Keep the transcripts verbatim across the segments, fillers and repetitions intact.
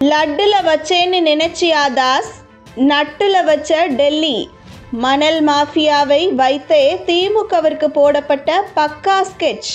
லட்டுல வச்சேன்னு நினைச்சியா தாஸ், நட்டுல வச்ச டெல்லி. மணல் மாஃபியாவை வைத்தே திமுகவிற்கு போடப்பட்ட பக்கா ஸ்கெட்ச்.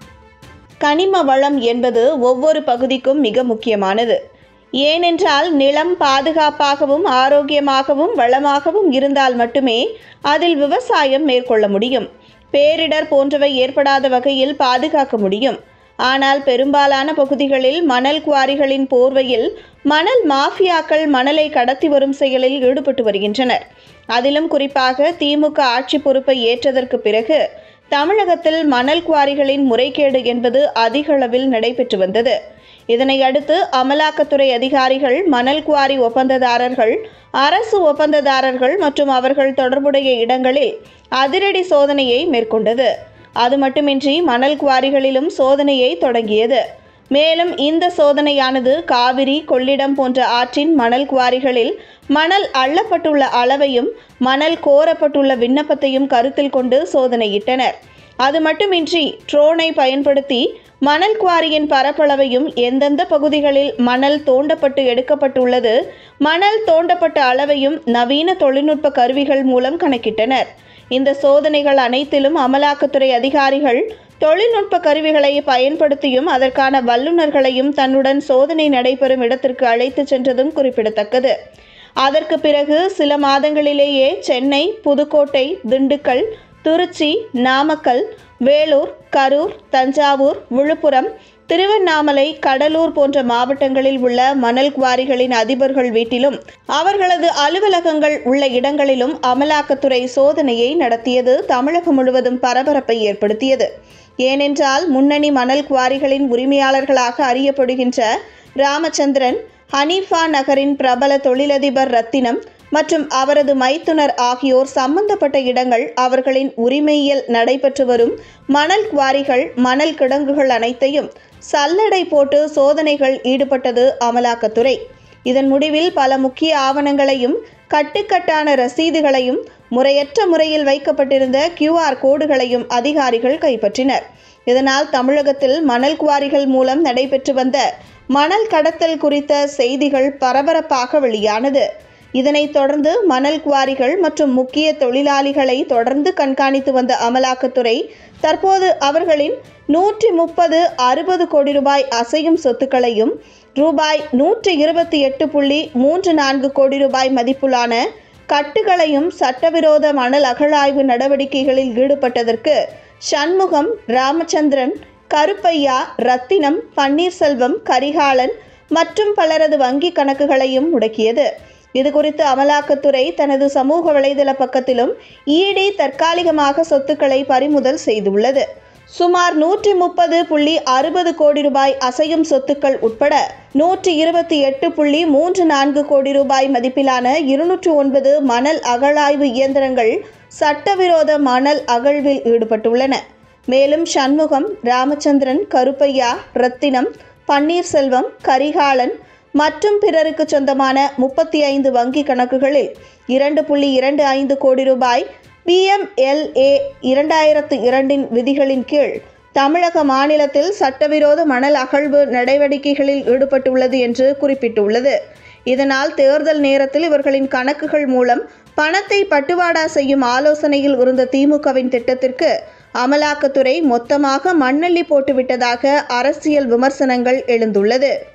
கனிம வளம் என்பது ஒவ்வொரு பகுதிக்கும் மிக முக்கியமானது. ஏனென்றால் நிலம் பாதுகாப்பாகவும் ஆரோக்கியமாகவும் வளமாகவும் இருந்தால் மட்டுமே அதில் விவசாயம் மேற்கொள்ள முடியும். பேரிடர் போன்றவை ஏற்படாத வகையில் பாதுகாக்க முடியும். ஆனால் பெரும்பாலான பகுதிகளில் மணல் குவாரிகளின் போர்வையில் மணல் மாஃபியாக்கள் மணலை கடத்தி வரும் செயலில் ஈடுபட்டு வருகின்றனர். அதிலும் குறிப்பாக திமுக ஆட்சி பொறுப்பை ஏற்றதற்கு பிறகு தமிழகத்தில் மணல் குவாரிகளின் முறைகேடு என்பது அதிக அளவில் நடைபெற்று வந்தது. இதனை அடுத்து அமலாக்கத்துறை அதிகாரிகள் மணல் குவாரி ஒப்பந்ததாரர்கள், அரசு ஒப்பந்ததாரர்கள் மற்றும் அவர்கள் தொடர்புடைய இடங்களில் அதிரடி சோதனையை மேற்கொண்டது. அது மட்டுமின்றி மணல் குவாரிகளிலும் சோதனையை தொடங்கியது. மேலும் இந்த சோதனையானது காவிரி, கொள்ளிடம் போன்ற ஆற்றின் மணல் குவாரிகளில் மணல் அள்ளப்பட்டுள்ள அளவையும் மணல் கோரப்பட்டுள்ள விண்ணப்பத்தையும் கருத்தில் கொண்டு சோதனையிட்டனர். அது மட்டுமின்றி ட்ரோனை பயன்படுத்தி மணல் குவாரியின் பரப்பளவையும், எந்தெந்த பகுதிகளில் மணல் தோண்டப்பட்டு எடுக்கப்பட்டுள்ளது, மணல் தோண்டப்பட்ட அளவையும் நவீன தொழில்நுட்ப கருவிகள் மூலம் கணக்கிட்டனர். இந்த சோதனைகள் அனைத்திலும் அமலாக்கத்துறை அதிகாரிகள் தொழில்நுட்ப கருவிகளை பயன்படுத்தியும் அதற்கான வல்லுநர்களையும் தன்னுடன் சோதனை நடைபெறும் இடத்திற்கு அழைத்து சென்றதும் குறிப்பிடத்தக்கது. அதற்கு பிறகு சில மாதங்களிலேயே சென்னை, புதுக்கோட்டை, திண்டுக்கல், திருச்சி, நாமக்கல், வேலூர், கரூர், தஞ்சாவூர், விழுப்புரம், திருவண்ணாமலை, கடலூர் போன்ற மாவட்டங்களில் உள்ள மணல் குவாரிகளின் அதிபர்கள் வீட்டிலும் அவர்களது அலுவலகங்கள் உள்ள இடங்களிலும் அமலாக்கத்துறை சோதனையை நடத்தியது தமிழகம் முழுவதும் பரபரப்பை ஏற்படுத்தியது. ஏனென்றால் முன்னணி மணல் குவாரிகளின் உரிமையாளர்களாக அறியப்படுகின்ற ராமச்சந்திரன், ஹனீஃபா நகரின் பிரபல தொழிலதிபர் ரத்தினம் மற்றும் அவரது மைத்துனர் ஆகியோர் சம்பந்தப்பட்ட இடங்கள், அவர்களின் உரிமையில் நடைபெற்று வரும் மணல் குவாரிகள், மணல் கிடங்குகள் அனைத்தையும் சல்லடை போட்டு சோதனைகள் ஈடுபட்டது அமலாக்கத்துறை. இதன் முடிவில் பல முக்கிய ஆவணங்களையும் கட்டுக்கட்டான ரசீதுகளையும் முறையற்ற முறையில் வைக்கப்பட்டிருந்த கியூஆர் கோடுகளையும் அதிகாரிகள் கைப்பற்றினர். இதனால் தமிழகத்தில் மணல் குவாரிகள் மூலம் நடைபெற்று வந்த மணல் கடத்தல் குறித்த செய்திகள் பரபரப்பாக வெளியானது. இதனைத் தொடர்ந்து மணல் குவாரிகள் மற்றும் முக்கிய தொழிலாளிகளை தொடர்ந்து கண்காணித்து வந்த அமலாக்கத்துறை தற்போது அவர்களின் நூற்றி முப்பது அறுபது கோடி ரூபாய் அசையும் சொத்துக்களையும், ரூபாய் நூற்றி இருபத்தி எட்டு புள்ளி மூன்று நான்கு கோடி ரூபாய் மதிப்பிலான கட்டுகளையும் சட்டவிரோத மணல் அகழாய்வு நடவடிக்கைகளில் ஈடுபட்டதற்கு சண்முகம், ராமச்சந்திரன், கருப்பையா, ரத்தினம், பன்னீர்செல்வம், கரிகாலன் மற்றும் பலரது வங்கி கணக்குகளையும் முடக்கியது. இதுகுறித்து அமலாக்கத்துறை தனது சமூக வலைதள பக்கத்திலும் ஈடி தற்காலிகமாக சொத்துக்களை பறிமுதல் செய்துள்ளது. சுமார் நூற்றி முப்பது புள்ளி அறுபது கோடி ரூபாய் அசையும் சொத்துக்கள் உட்பட நூற்றி இருபத்தி எட்டு புள்ளி மூன்று நான்கு கோடி ரூபாய் மதிப்பிலான இருநூற்று ஒன்பது மணல் அகழாய்வு இயந்திரங்கள் சட்டவிரோத மணல் அகழ்வில் ஈடுபட்டுள்ளன. மேலும் சண்முகம், ராமச்சந்திரன், கருப்பையா, ரத்தினம், பன்னீர்செல்வம், கரிகாலன் மற்றும் பிறருக்கு சொந்தமான முப்பத்தி ஐந்து வங்கி கணக்குகளில் இரண்டு புள்ளி இரண்டு ஐந்து கோடி ரூபாய் பிஎம்எல்ஏ இரண்டாயிரத்து இரண்டின் விதிகளின் கீழ் தமிழக மாநிலத்தில் சட்டவிரோத மணல் அகழ்வு நடவடிக்கைகளில் ஈடுபட்டுள்ளது என்று குறிப்பிட்டுள்ளது. இதனால் தேர்தல் நேரத்தில் இவர்களின் கணக்குகள் மூலம் பணத்தை பட்டுவாடா செய்யும் ஆலோசனையில் இருந்த திமுகவின் திட்டத்திற்கு அமலாக்கத்துறை மொத்தமாக மண்ணள்ளி போட்டுவிட்டதாக அரசியல் விமர்சனங்கள் எழுந்துள்ளது.